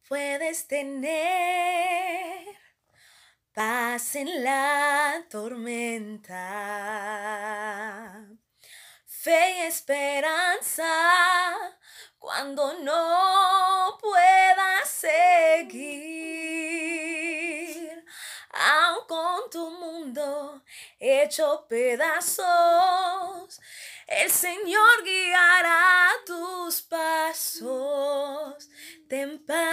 Puedes tener paz en la tormenta, fe y esperanza cuando no puedas seguir, aun con tu mundo hecho pedazos, el Señor guiará tus pasos. Ten paz